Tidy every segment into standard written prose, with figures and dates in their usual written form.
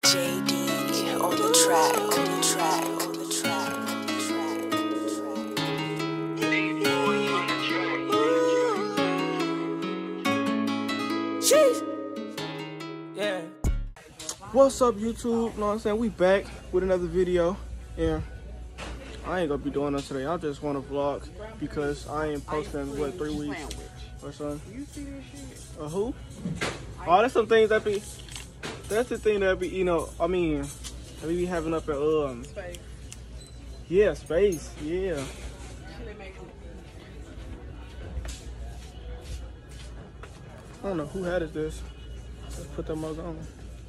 JD on the track, on the track, on the track, on the track. Sheesh. Yeah. What's up, YouTube? Know what I'm saying? We back with another video. Yeah. I ain't gonna be doing this today. I just want to vlog because I ain't posting what 3 weeks or something. You see this shit? Who? Oh, that's some things that be. That's the thing that be, you know. I mean, that we be having up at Space. Yeah, space. Yeah. I don't know who had it this. Let's put that mug on.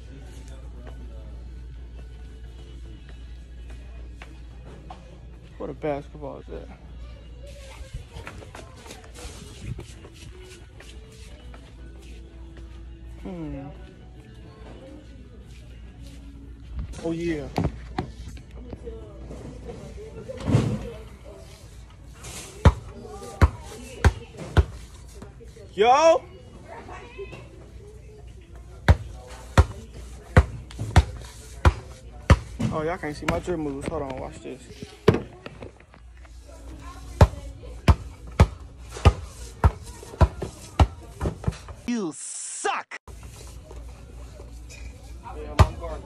What a basketball is that? Oh yeah. Yo! Oh, y'all can't see my drip moves. Hold on, watch this. You suck! Yeah, my guard.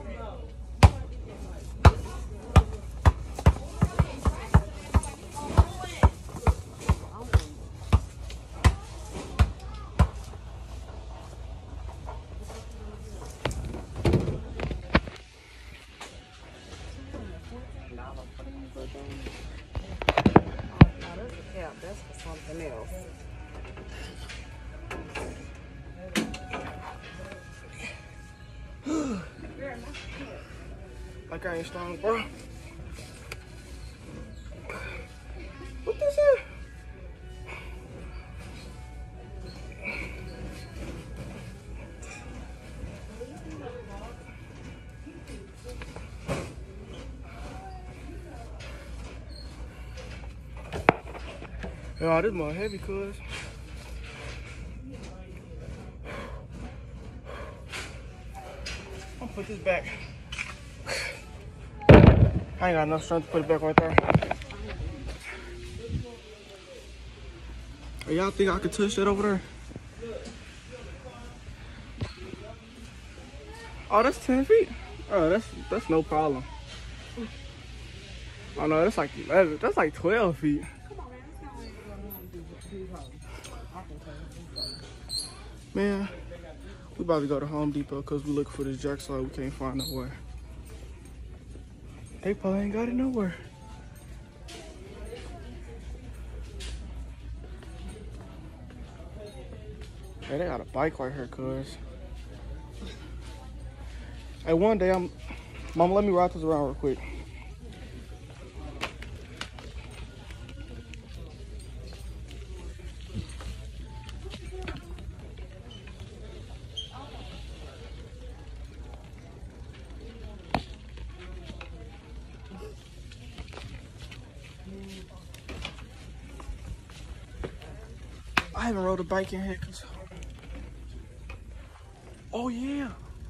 Yeah, that's for something else. Like I ain't strong, bro. What this is? Yo, this more heavy, cuz. I'm gonna put this back. I ain't got enough strength to put it back right there. Y'all think I could touch that over there? Oh, that's 10 feet. Oh, that's no problem. Oh no, that's like 11. That's like 12 feet. Man, we about to go to Home Depot because we look for this jack slide we can't find nowhere. They probably ain't got it nowhere. Hey, they got a bike right here, cuz. Hey, one day Mama, let me ride this around real quick. I haven't rode a bike in here. Oh yeah.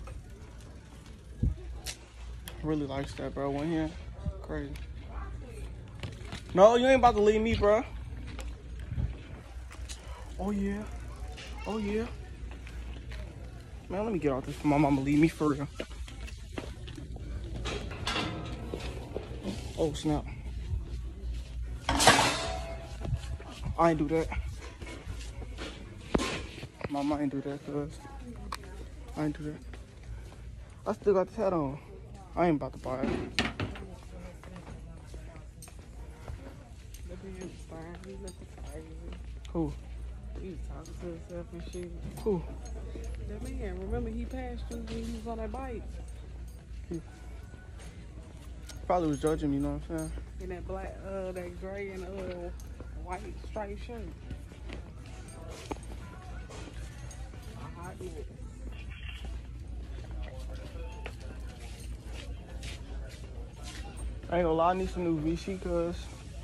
Really likes that, bro. One here. Crazy. No, you ain't about to leave me, bro. Oh yeah. Oh yeah. Man, let me get off this for my mama leave me for real. Oh snap. I ain't do that. Mama ain't do that, cuz. I ain't do that. I still got this hat on. I ain't about to buy it. Who? He was talking to himself and shit. Who? That man, remember he passed you when he was on that bike? Probably was judging me, you know what I'm saying? In that black, that gray and white striped shirt. Hot nigga. I ain't gonna lie, I need some new Vichy, cuz.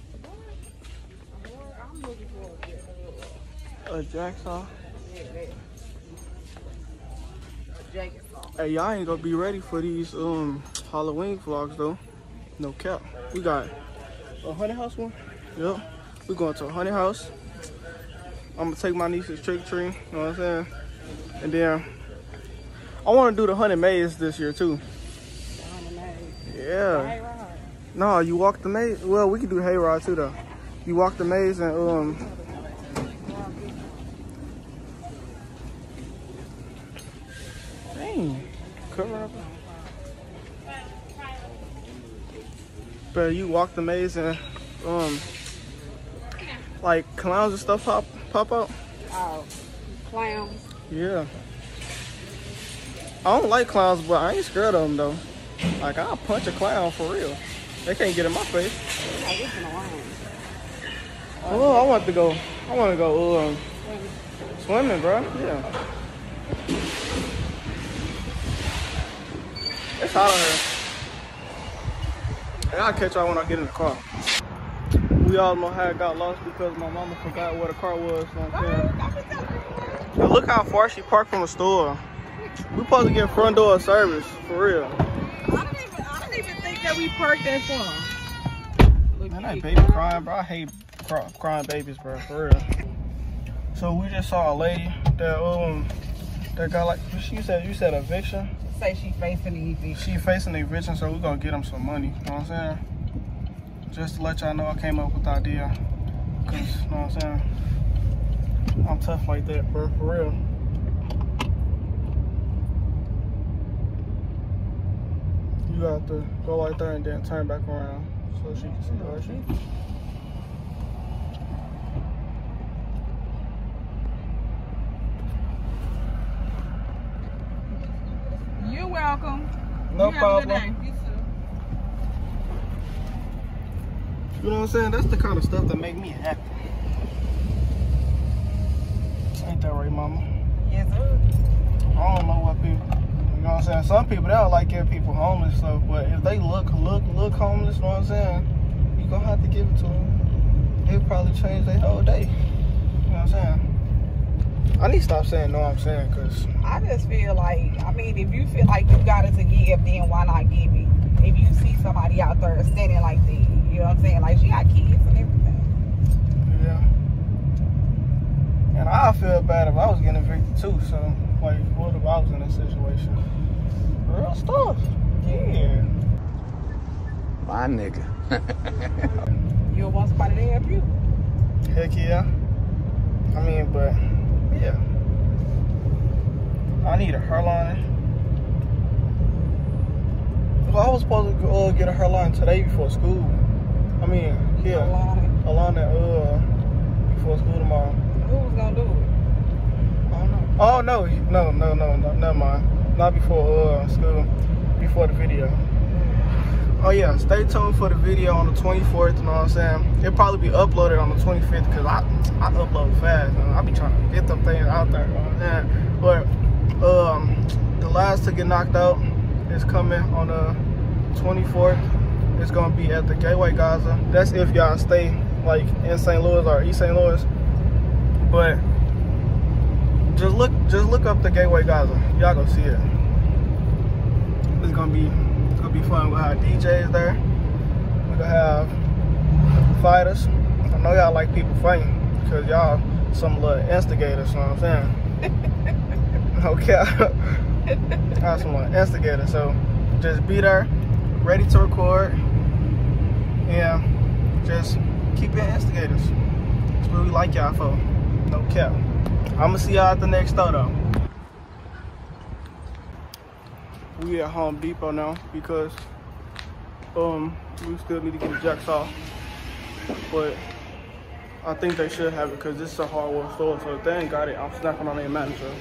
I'm looking for A jacksaw. Yeah, that. jacket off. Hey, y'all ain't gonna be ready for these Halloween vlogs though. No cap. We got a haunted house one. Yep. We going to a haunted house. I'm gonna take my nieces trick or treating. You know what I'm saying? And then I want to do the haunted maze this year too. Yeah. No, you walk the maze. Well, we can do hayride too though. You walk the maze and dang, cover up. But you walk the maze and like clowns and stuff pop out. Oh, clowns. Yeah. I don't like clowns, but I ain't scared of them though. Like I'll punch a clown for real. They can't get in my face. Oh, I want to go swimming, bro. Yeah. It's hot out here. I'll catch y'all when I get in the car. We all know how I got lost because my mama forgot where the car was. You know what I'm saying? Now look how far she parked from the store. We supposed to get front door service, for real. I don't even think that we parked that far. Man, that baby crying, bro. I hate crying babies, bro, for real. So we just saw a lady that got like, you said eviction? Say she facing the eviction. She facing the eviction, so we're gonna get them some money, you know what I'm saying? Just to let y'all know I came up with the idea. Cause, you know what I'm saying? I'm tough like that, bro, for real. You have to go like that and then turn back around so she can see her shit. You're welcome. No problem. Have a good day. You know what I'm saying? That's the kind of stuff that make me happy. Ain't that right, mama? Yes, sir. I don't know what people, you know what I'm saying? Some people, they don't like giving people homeless stuff, but if they look homeless, you know what I'm saying? You gonna have to give it to them. It'll probably change their whole day. You know what I'm saying? I need to stop saying no, I'm saying, because I just feel like, I mean, if you feel like you got it to give, then why not give it? If you see somebody out there standing like that, you know what I'm saying? Like, she got kids and everything. yeah. And I feel bad if I was getting evicted too, so, like, what if I was in a situation? Real stuff. Yeah. My nigga. You want somebody to help you? Heck yeah. I mean, but, yeah. I need a hairline. Well, I was supposed to get a hairline today before school. I mean, yeah. Alana, before school tomorrow. Who's gonna do it? I don't know. Oh, no, never mind. Not before school, before the video. Oh yeah, stay tuned for the video on the 24th, you know what I'm saying? It'll probably be uploaded on the 25th because I upload fast, man. I be trying to get them things out there, you know what I'm saying? But the last to get knocked out is coming on the 24th. It's gonna be at the Gateway Gaza. That's if y'all stay like in St. Louis or East St. Louis. But just look up the Gateway Gaza. Y'all gonna see it. It's gonna be fun. We'll have DJs there. We're gonna have fighters. I know y'all like people fighting because y'all some little instigators, you know what I'm saying? Okay. Y'all some little instigators. So just be there, ready to record, and just keep being instigators. That's what we like y'all for. No cap. I'ma see y'all at the next photo. We at Home Depot now because we still need to get the jacks off, but I think they should have it because this is a hardware store, so if they ain't got it, I'm snapping on their manager.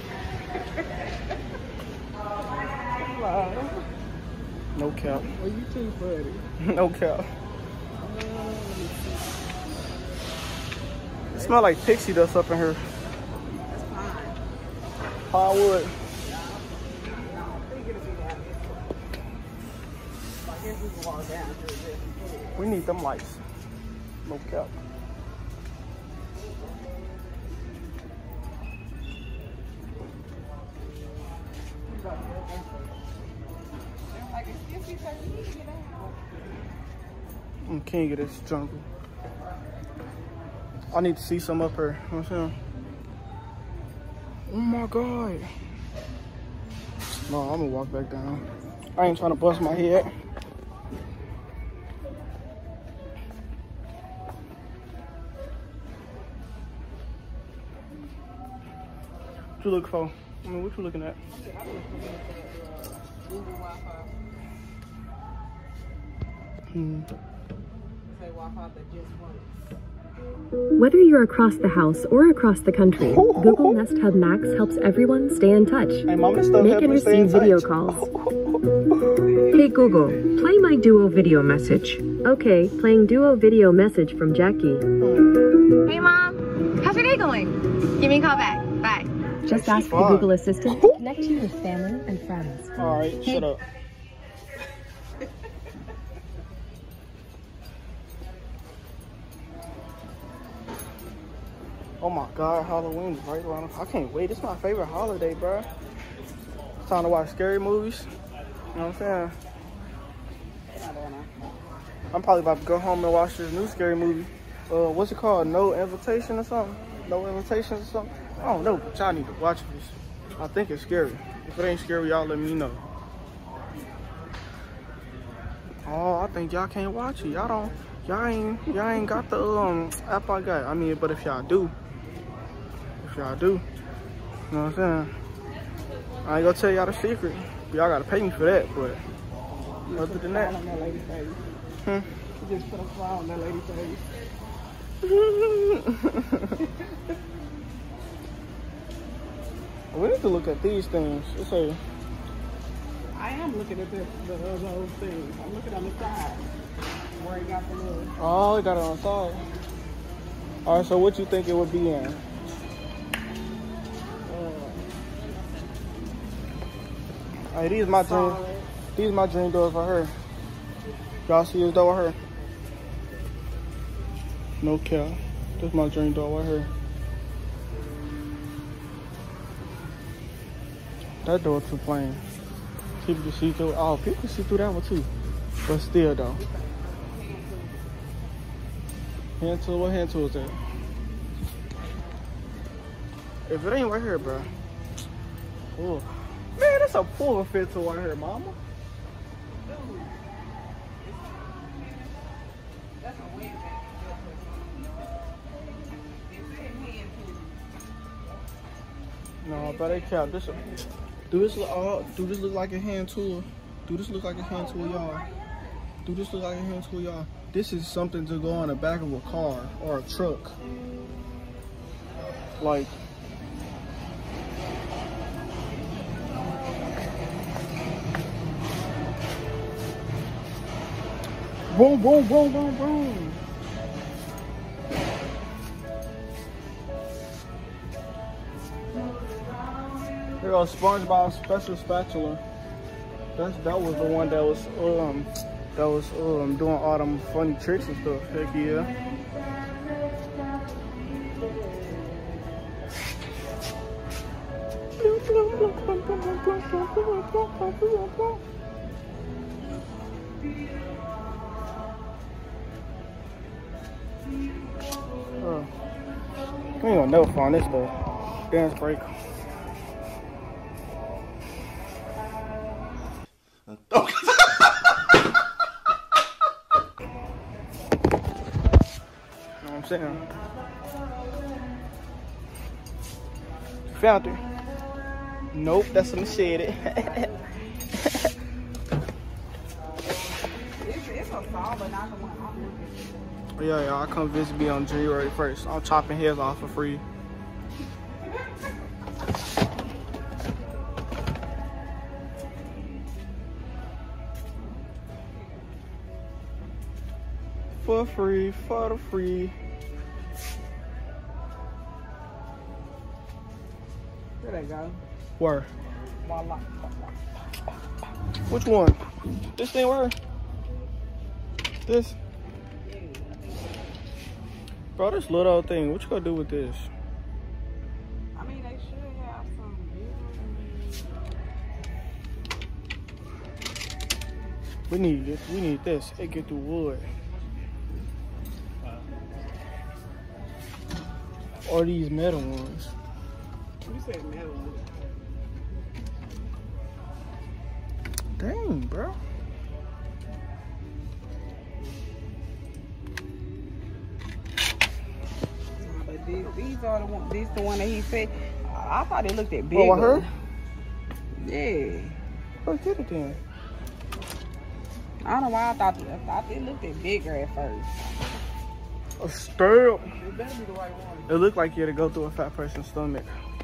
No cap. Well, you too funny. No cap. It smells like pixie dust up in here. That's fine. Hardwood. We need them lights. No cap. I'm king of this jungle. I need to see some up here. You know what I'm saying? Oh my God. No, I'm gonna walk back down. I ain't trying to bust my head. What you looking for? I mean, what you looking at? Google Wi-Fi. Say Wi-Fi that just works. Whether you're across the house or across the country, Google Nest Hub Max helps everyone stay in touch. Hey, Mama, still Make and receive video calls. Hey Google, play my Duo video message. Okay, playing Duo video message from Jackie. Hey Mom, how's your day going? Give me a call back. Bye. Just ask the Google Assistant to connect you with family and friends. All right, shut up. Oh my God, Halloween is right around. I can't wait. It's my favorite holiday, bro. It's time to watch scary movies. You know what I'm saying? I'm probably about to go home and watch this new scary movie. What's it called? No Invitation or something? No Invitation or something? I don't know, but y'all need to watch this. I think it's scary. If it ain't scary, y'all let me know. Oh, I think y'all can't watch it. Y'all ain't got the app I got. I mean, but if y'all do, you know what I'm saying? I ain't gonna tell y'all the secret. Y'all gotta pay me for that, but other than that, On that lady's face. You just put a smile on that lady's face. we need to look at these things. Let's say, I am looking at those things. I'm looking on the side where he got the little. oh, it got it on the side. All right, so what you think it would be in? All right, these are my dream. These are my dream doors right here. Y'all see this door right here? No cap. This is my dream door right here. That door too plain. People can see through. Oh, people can see through that one too. But still though. Hand tool, what hand tool is that? If it ain't right here, bro. Oh. Man, that's a pull fit tool right here, mama. No, but they cap. Do this look like a hand tool? Do this look like a hand tool, y'all? Do this look like a hand tool, y'all? This is something to go on the back of a car or a truck. Like, boom, boom, boom, boom, boom. Here goes SpongeBob special spatula. That was the one that was doing all them funny tricks and stuff. Heck yeah. We ain't gonna never find this though. Dance break. You know what I'm saying? Found her. Nope, that's a machete. It's a saw, but not the one I'm looking Yeah, y'all come visit me on January 1st. I'm chopping heads off for free. For free, for the free. There they go. Where? Voila. Which one? This thing where? This? Bro, this little old thing, what you gonna do with this? I mean, they should have some We need this. We need this. It get through wood. Or these metal ones. You said metal. Dang, bro. But these are the one. This the one that he said. I thought it looked at bigger. Oh, I heard? Yeah. Let's get it then. I don't know why I thought it looked at bigger at first. A stirrup. It better be the right one. It looked like you had to go through a fat person's stomach.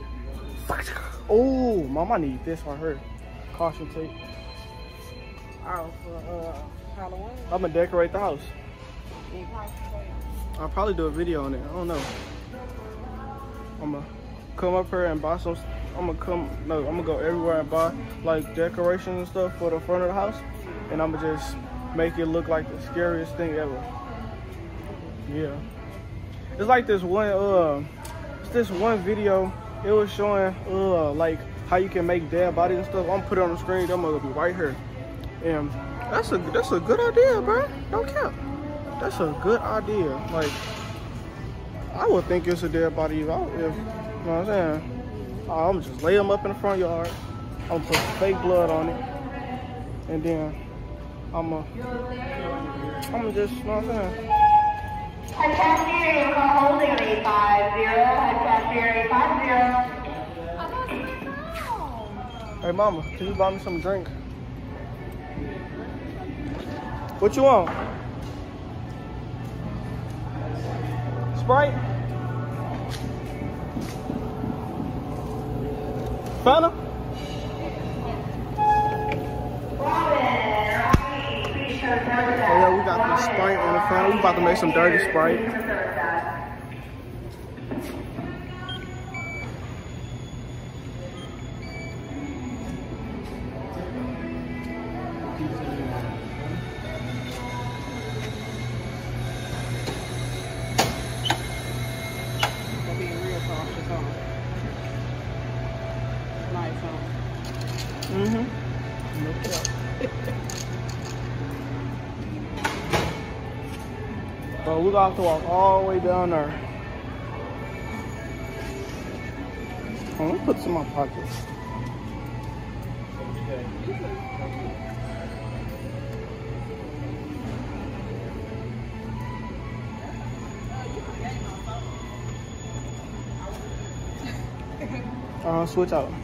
Oh, mom, I need this on her. Caution tape. Oh, for Halloween. I'm gonna decorate the house. In caution tape. I'll probably do a video on it. I don't know. I'm gonna come up here and buy some. I'm gonna go everywhere and buy like decorations and stuff for the front of the house, and I'm gonna just make it look like the scariest thing ever. Yeah, it's like this one. This one video. It was showing like how you can make dead bodies and stuff. I'm gonna put it on the screen. I'm gonna be right here, and that's a good idea, bro. Don't care. That's a good idea. Like I would think it's a dead body if you know what I'm saying. I'm gonna just lay them up in the front yard. I'm gonna put some fake blood on it, and then I'm gonna just, you know what I'm saying. Head cashier, you call holding on 850. Head cashier 850. Hey mama, can you buy me some drink? What you want? Sprite? Fanta? Oh yeah, we got the Sprite on the Fanta. We about to make some dirty Sprite. They're being real cautious on it. Nice, huh? Mm-hmm. No doubt. So we got to walk all the way down there. Oh, let me put some in my pockets. Switch out.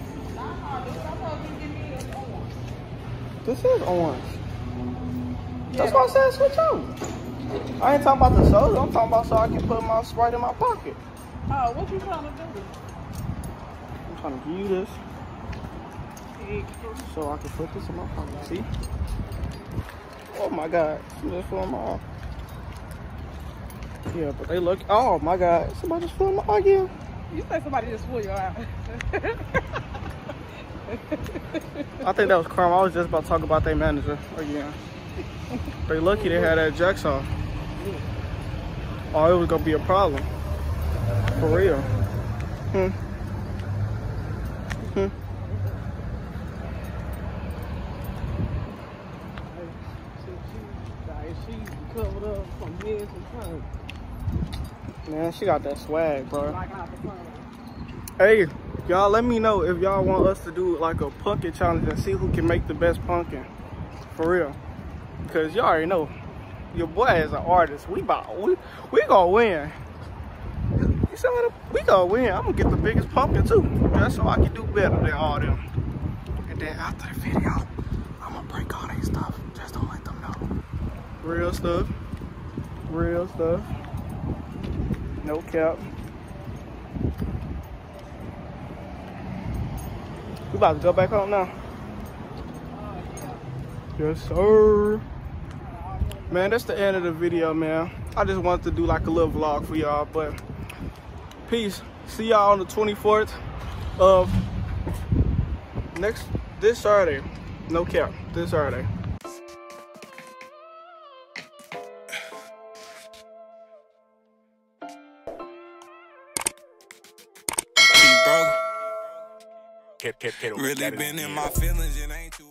This is orange. That's why I said switch out. I ain't talking about the soda. I'm talking about so I can put my Sprite in my pocket. Oh, what you trying to do? I'm trying to give you this so I can put this in my pocket. See? Oh my God. She just flew in my eye. Yeah, but they look. Oh my God. Somebody just flew in my eye again. You said somebody just flew your eye. I think that was Carm. I was just about to talk about their manager again. They lucky they had that Jackson. Oh, it was gonna be a problem. For real. She's covered up from head to toe. Man, she got that swag, bro. Hey, y'all, let me know if y'all want us to do like a pumpkin challenge and see who can make the best pumpkin. For real. Because y'all already know, your boy is an artist. We gonna win. You see what? We gonna win. I'm gonna get the biggest pumpkin too. Just so I can do better than all them. And then after the video, I'm gonna break all their stuff. Just don't let them know. Real stuff. Real stuff. No cap. We about to go back home now. Yes, sir. Man, that's the end of the video, man. I just wanted to do like a little vlog for y'all, but peace. See y'all on the 24th of this Saturday. No cap, this Saturday. Really been in my feelings, it ain't too